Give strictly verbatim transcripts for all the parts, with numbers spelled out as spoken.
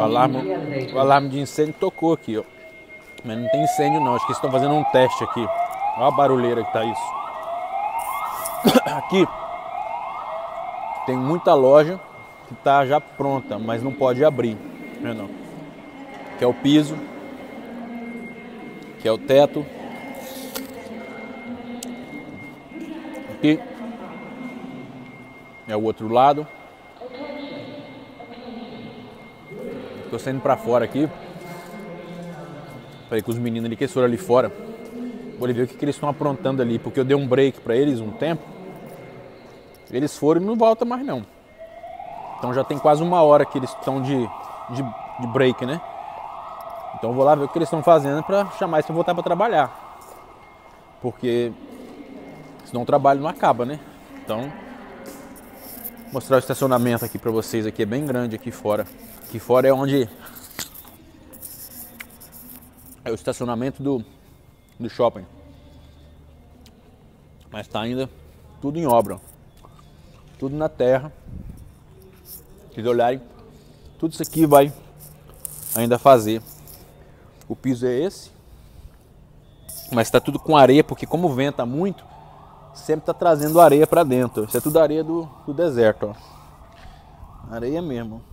alarme, o alarme de incêndio tocou aqui, ó. Mas não tem incêndio não, acho que eles estão fazendo um teste aqui. Olha a barulheira que tá isso. Aqui tem muita loja que tá já pronta, mas não pode abrir. Não. Que é o piso, que é o teto. Aqui é o outro lado. Tô saindo pra fora aqui. Falei com os meninos ali que eles foram ali fora. Vou ver o que, que eles estão aprontando ali, porque eu dei um break pra eles um tempo. Eles foram e não voltam mais não. Então já tem quase uma hora que eles estão de, de, de break, né? Então eu vou lá ver o que eles estão fazendo pra chamar eles pra voltar pra trabalhar. Porque senão o trabalho não acaba, né? Então, vou mostrar o estacionamento aqui pra vocês. Aqui é bem grande aqui fora. Aqui fora é onde é o estacionamento do, do shopping. Mas tá ainda tudo em obra. Tudo na terra. Se vocês olharem, tudo isso aqui vai ainda fazer. O piso é esse. Mas tá tudo com areia, porque como venta muito, sempre tá trazendo areia para dentro. Isso é tudo areia do, do deserto, ó. Areia mesmo.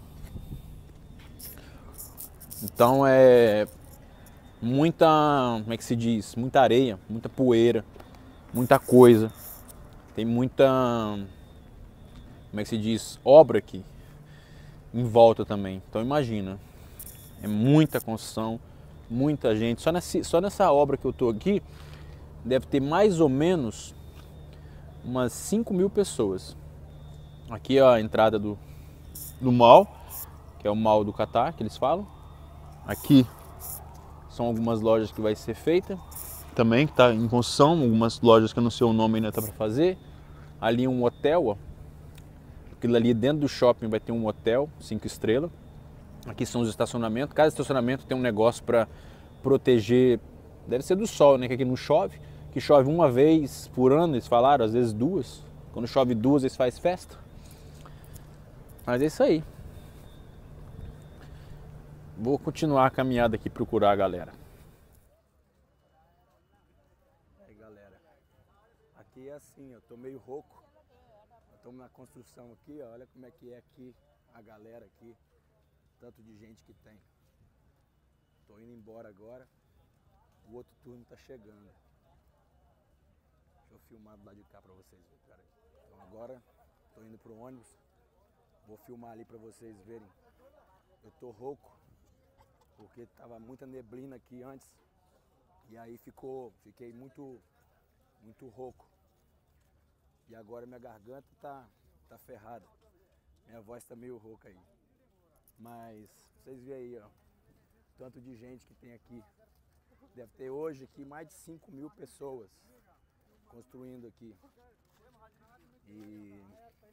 Então é muita, como é que se diz? Muita areia, muita poeira, muita coisa. Tem muita, como é que se diz? Obra aqui em volta também. Então imagina, é muita construção, muita gente. Só nessa, só nessa obra que eu tô aqui, deve ter mais ou menos umas cinco mil pessoas. Aqui é a entrada do, do mall, que é o mall do Catar, que eles falam. Aqui são algumas lojas que vai ser feita também, que está em construção. Algumas lojas que eu não sei o nome ainda tá para fazer. Ali um hotel, ó. Aquilo ali dentro do shopping vai ter um hotel, cinco estrelas. Aqui são os estacionamentos. Cada estacionamento tem um negócio para proteger. Deve ser do sol, né? Que aqui não chove. Que chove uma vez por ano, eles falaram, às vezes duas. Quando chove duas, eles fazem festa. Mas é isso aí. Vou continuar a caminhada aqui, procurar a galera. Aí, galera. Aqui é assim, eu tô meio rouco. Estamos na construção aqui, ó. Olha como é que é aqui a galera aqui. Tanto de gente que tem. Tô indo embora agora. O outro turno tá chegando. Deixa eu filmar do lado de cá pra vocês verem, cara. Então agora tô indo pro ônibus. Vou filmar ali pra vocês verem. Eu tô rouco, porque tava muita neblina aqui antes. E aí ficou, fiquei muito, muito rouco. E agora minha garganta tá, tá ferrada. Minha voz tá meio rouca aí. Mas vocês veem aí, ó. Tanto de gente que tem aqui. Deve ter hoje aqui mais de cinco mil pessoas construindo aqui. E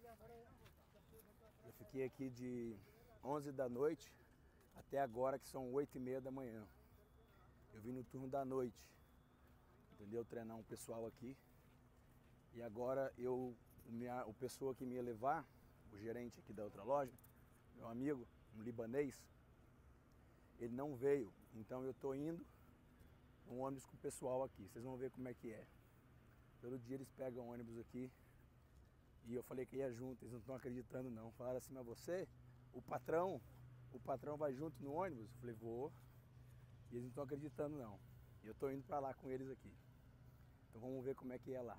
eu fiquei aqui de onze da noite até agora, que são oito e meia da manhã. Eu vim no turno da noite, entendeu? Treinar um pessoal aqui. E agora eu, minha, o pessoa que me ia levar, o gerente aqui da outra loja, meu amigo, um libanês, ele não veio. Então eu tô indo um ônibus com o pessoal aqui. Vocês vão ver como é que é. Todo dia eles pegam ônibus aqui. E eu falei que ia junto, eles não estão acreditando não. Falaram assim, mas você, o patrão, o patrão vai junto no ônibus? Eu falei, vou. E eles não estão acreditando não. E eu tô indo para lá com eles aqui. Então vamos ver como é que é lá.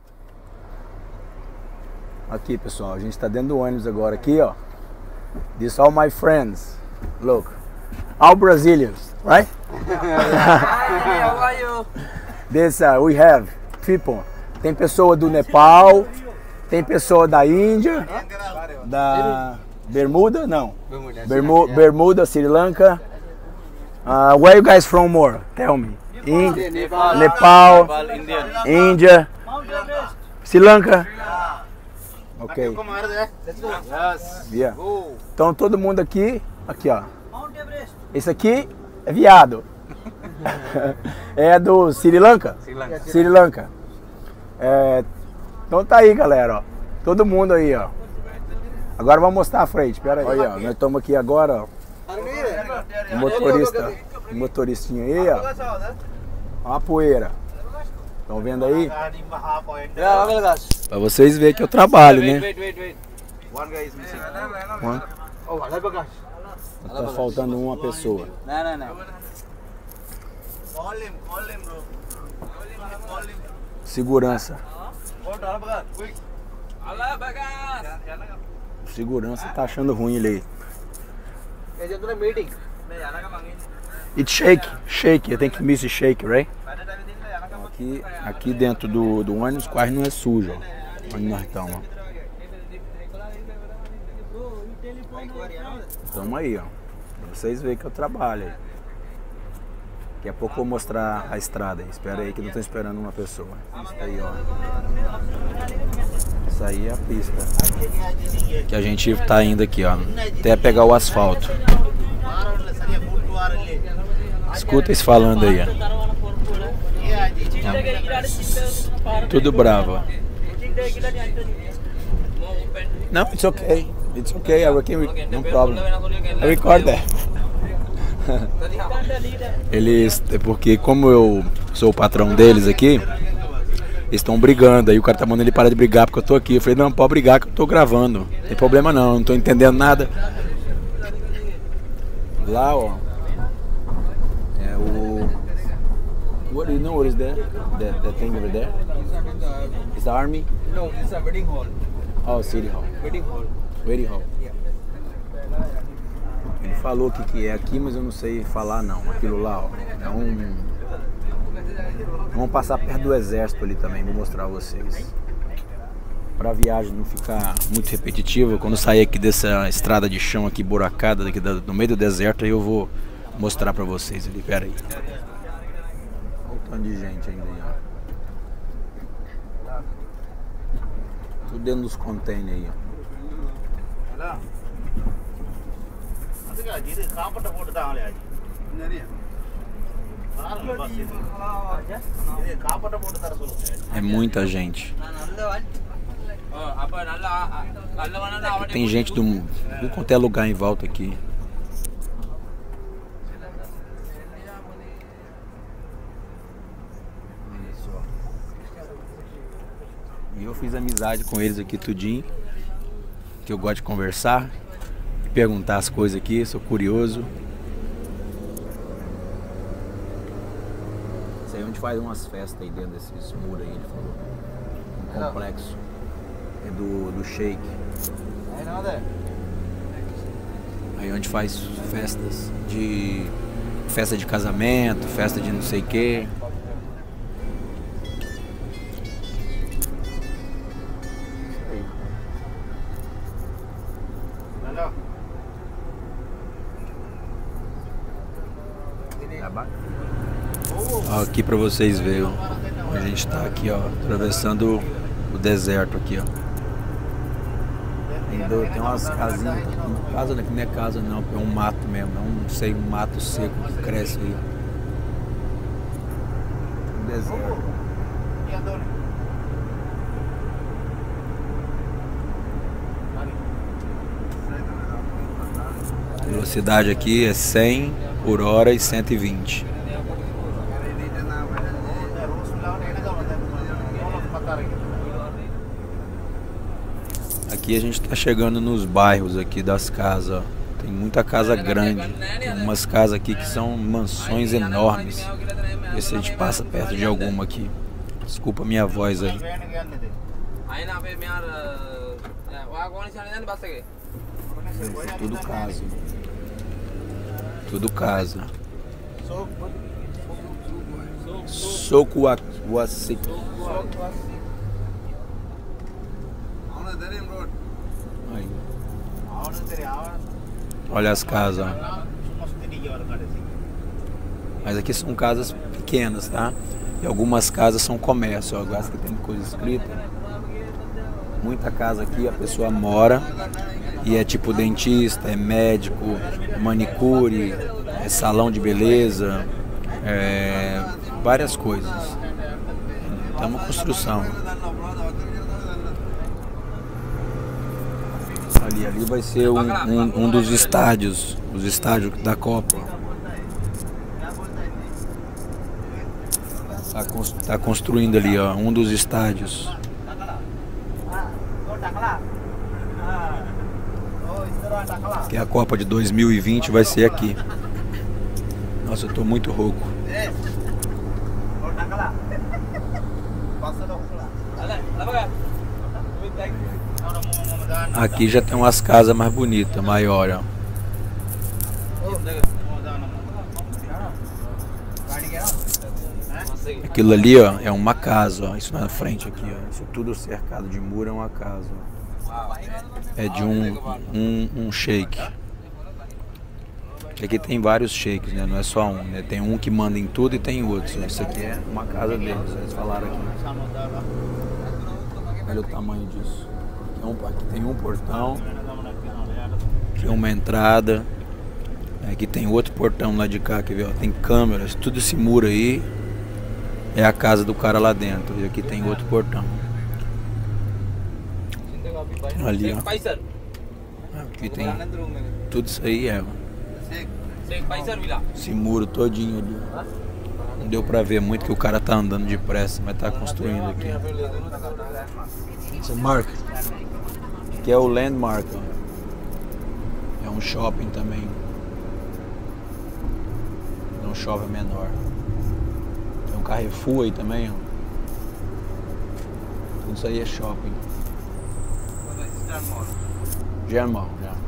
Aqui, pessoal, a gente está dentro do ônibus agora aqui, ó. These all my friends. Look. All Brazilians, right? Hi, how are you? This uh, we have people. Tem pessoa do Nepal, tem pessoa da Índia, da Bermuda, não. Bermuda, Bermu Bermuda, Sri Lanka. Uh, where you guys from more? Tell me. Índia, Nepal, Nepal, Nepal, Indian. Índia, Sri Lanka. Ok. Yes. Yeah. Então todo mundo aqui, aqui ó. Esse aqui é viado. É do Sri Lanka? Sri Lanka. Sri Lanka. É, então tá aí, galera, ó. Todo mundo aí, ó. Agora vamos mostrar a frente, pera aí. Olha aí, ó. Nós estamos aqui agora, ó. O motorista, o motoristinho aí, ó. Olha a poeira. Estão vendo aí? Pra vocês verem que eu trabalho, né? One. Tá faltando uma pessoa. Segurança. O segurança tá achando ruim ele aí. It's shake, shake, I think miss shake, right? Aqui, aqui dentro do, do ônibus quase não é sujo, ó. Onde nós estamos, ó. Estamos aí, ó. Pra vocês verem que eu trabalho aí. Daqui a pouco eu vou mostrar a estrada aí. Espera aí que não tô esperando uma pessoa. Isso aí, ó. Isso aí é a pista que a gente tá indo aqui, ó. Até pegar o asfalto. Escuta eles falando aí, ó. Tudo bravo. Não, it's okay. It's okay. I can, no problem. I record that. Eles, é porque como eu sou o patrão deles aqui, eles estão brigando. Aí o cara tá mandando ele parar de brigar porque eu tô aqui. Eu falei, não, pode brigar que eu tô gravando. Não tem problema não, não tô entendendo nada. Lá, ó. É o... What do you know what is that? That, that thing over there? Is the army? No, it's a wedding hall. Oh, city hall. Wedding hall. Wedding hall. Yeah. Ele falou o que, que é aqui, mas eu não sei falar não. Aquilo lá, ó. É um... Vamos passar perto do exército ali também, vou mostrar a vocês. Pra viagem não ficar muito repetitiva, quando sair aqui dessa estrada de chão aqui, buracada, daqui no meio do deserto, aí eu vou mostrar pra vocês ali. Pera aí. Olha o tanto de gente ainda aí, ó. Tudo dentro dos containers aí, ó. É muita gente. Tem gente do mundo, de qualquer lugar em volta aqui. Olha só. E eu fiz amizade com eles aqui tudinho. Que eu gosto de conversar, perguntar as coisas aqui, sou curioso. Isso aí é onde faz umas festas aí dentro desses muros aí, ele falou. Um complexo. É do, do Sheik. Aí onde faz festas de... Festa de casamento, festa de não sei o que. Aqui pra vocês verem, a gente tá aqui, ó, atravessando o deserto aqui, ó. Tem umas casinhas, casa não é casa não, é um mato mesmo, é um, não sei, um mato seco que cresce aí, ó. Um deserto. A velocidade aqui é cem por hora e cento e vinte. Aqui a gente está chegando nos bairros aqui das casas, ó. Tem muita casa grande, tem umas casas aqui que são mansões enormes. Vê se a gente passa perto de alguma aqui. Desculpa a minha voz aí. Tudo casa. Tudo casa. Sokuwasik. Aí. Olha as casas, ó. Mas aqui são casas pequenas, tá? E algumas casas são comércio, ó. Eu gosto que tem coisa escrita. Muita casa aqui a pessoa mora e é tipo dentista, é médico, manicure, é salão de beleza, é várias coisas. É uma construção. Ali, ali vai ser um, um, um dos estádios, os estádios da Copa. Tá construindo ali, ó, um dos estádios. Que a Copa de dois mil e vinte vai ser aqui. Nossa, eu tô muito rouco. Aqui já tem umas casas mais bonitas, maiores, ó. Aquilo ali, ó, é uma casa, ó. Isso na frente aqui, ó. Isso tudo cercado de muro é uma casa, ó. É de um, um, um sheik. Aqui tem vários sheiks, né? Não é só um, né? Tem um que manda em tudo e tem outros. Isso aqui é uma casa deles, eles falaram aqui. Olha o tamanho disso. Aqui, é um, aqui tem um portão. Aqui é uma entrada. Aqui tem outro portão lá de cá, quer ver? Ó, tem câmeras, tudo esse muro aí é a casa do cara lá dentro. E aqui tem outro portão. Ali, ó. Aqui tem tudo isso aí, é. Esse muro todinho ali. Não deu pra ver muito que o cara tá andando depressa, mas tá construindo aqui. Esse mark. Aqui é o Landmark. Ó. É um shopping também. É um shopping menor. Tem um Carrefour aí também, ó. Tudo isso aí é shopping. Germão, já.